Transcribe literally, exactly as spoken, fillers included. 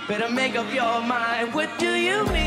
Better make up your mind. What do you mean?